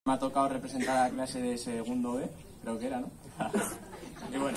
Me ha tocado representar a la clase de segundo B, creo que era, ¿no? Y bueno,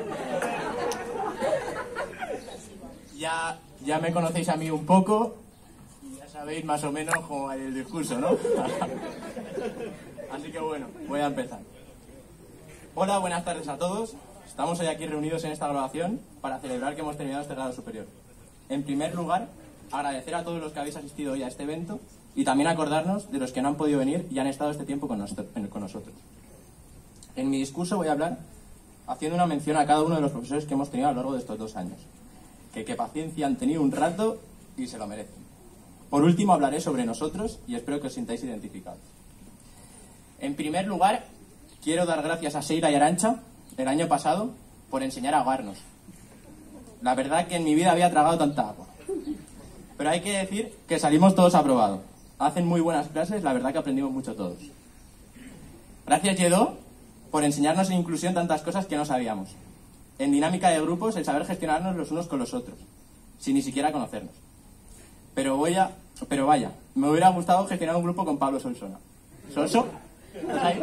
ya me conocéis a mí un poco y ya sabéis más o menos cómo va el discurso, ¿no? Así que bueno, voy a empezar. Hola, buenas tardes a todos. Estamos hoy aquí reunidos en esta grabación para celebrar que hemos terminado este grado superior. En primer lugar, agradecer a todos los que habéis asistido hoy a este evento y también acordarnos de los que no han podido venir y han estado este tiempo con nosotros. En mi discurso voy a hablar haciendo una mención a cada uno de los profesores que hemos tenido a lo largo de estos 2 años. Que qué paciencia han tenido un rato y se lo merecen. Por último hablaré sobre nosotros y espero que os sintáis identificados. En primer lugar, quiero dar gracias a Seira y Arantxa el año pasado por enseñar a ahogarnos. La verdad que en mi vida había tragado tanta agua. Pero hay que decir que salimos todos aprobados. Hacen muy buenas clases, la verdad que aprendimos mucho todos. Gracias, Lledó, por enseñarnos en inclusión tantas cosas que no sabíamos. En dinámica de grupos, el saber gestionarnos los unos con los otros, sin ni siquiera conocernos. Pero vaya, me hubiera gustado gestionar un grupo con Pablo Solsona. ¿Solso? ¿Estás ahí?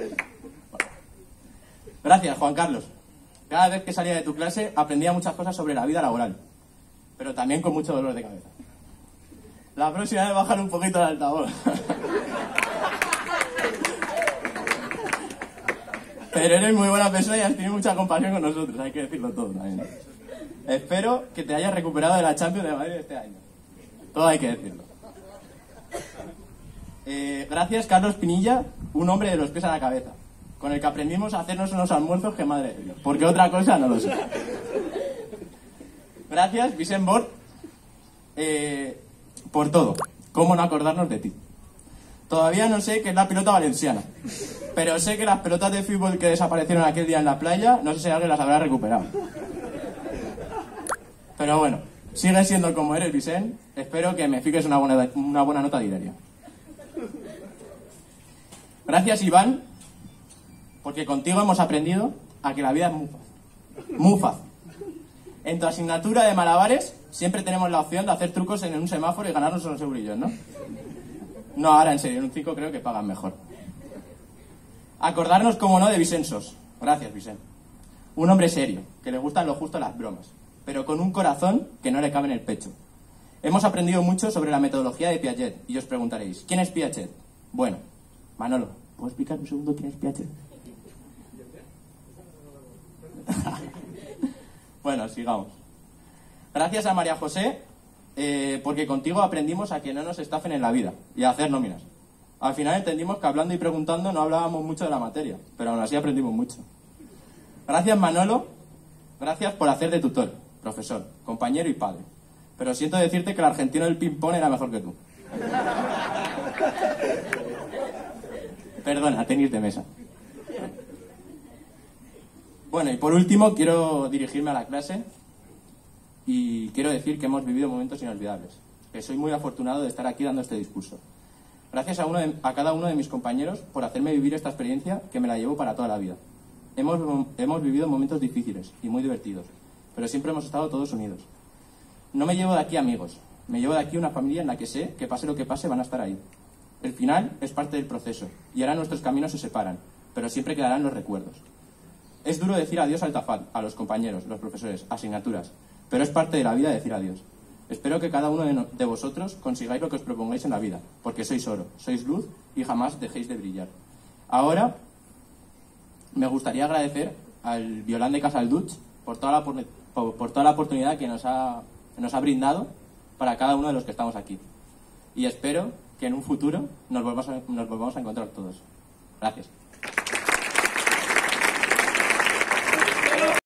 Gracias, Juan Carlos. Cada vez que salía de tu clase aprendía muchas cosas sobre la vida laboral, pero también con mucho dolor de cabeza. La próxima vez bajar un poquito el altavoz. Pero eres muy buena persona y has tenido mucha compasión con nosotros, hay que decirlo todo también. Espero que te hayas recuperado de la Champions de Madrid de este año. Todo hay que decirlo. Gracias, Carlos Pinilla, un hombre de los pies a la cabeza, con el que aprendimos a hacernos unos almuerzos que madre de Dios, porque otra cosa no lo sé. Gracias, Vicent Bort, por todo. ¿Cómo no acordarnos de ti? Todavía no sé qué es la pelota valenciana, pero sé que las pelotas de fútbol que desaparecieron aquel día en la playa, no sé si alguien las habrá recuperado. Pero bueno, sigue siendo como eres, Vicent. Espero que me fijes una buena nota diaria. Gracias, Iván, porque contigo hemos aprendido a que la vida es muy fácil. Muy fácil. En tu asignatura de malabares siempre tenemos la opción de hacer trucos en un semáforo y ganarnos unos eurillos, ¿no? No, ahora en serio, en un 5 creo que pagan mejor. Acordarnos, como no, de Vicensos. Gracias, Vicent. Un hombre serio, que le gustan lo justo las bromas, pero con un corazón que no le cabe en el pecho. Hemos aprendido mucho sobre la metodología de Piaget y os preguntaréis, ¿quién es Piaget? Bueno, Manolo, ¿puedo explicar un segundo quién es Piaget? Bueno, sigamos. Gracias a María José, porque contigo aprendimos a que no nos estafen en la vida y a hacer nóminas. Al final entendimos que hablando y preguntando no hablábamos mucho de la materia, pero aún así aprendimos mucho. Gracias, Manolo. Gracias por hacer de tutor, profesor, compañero y padre. Pero siento decirte que el argentino del ping-pong era mejor que tú. Perdona, tenis de mesa. Bueno, y por último quiero dirigirme a la clase y quiero decir que hemos vivido momentos inolvidables, que soy muy afortunado de estar aquí dando este discurso. Gracias a cada uno de mis compañeros por hacerme vivir esta experiencia que me la llevo para toda la vida. Hemos vivido momentos difíciles y muy divertidos, pero siempre hemos estado todos unidos. No me llevo de aquí amigos, me llevo de aquí una familia en la que sé que pase lo que pase van a estar ahí. El final es parte del proceso y ahora nuestros caminos se separan, pero siempre quedarán los recuerdos. Es duro decir adiós al Tafad, a los compañeros, los profesores, asignaturas, pero es parte de la vida decir adiós. Espero que cada uno de vosotros consigáis lo que os propongáis en la vida, porque sois oro, sois luz y jamás dejéis de brillar. Ahora, me gustaría agradecer al Violán de Casalduch por toda la oportunidad que nos ha brindado para cada uno de los que estamos aquí. Y espero que en un futuro nos volvamos a encontrar todos. Gracias.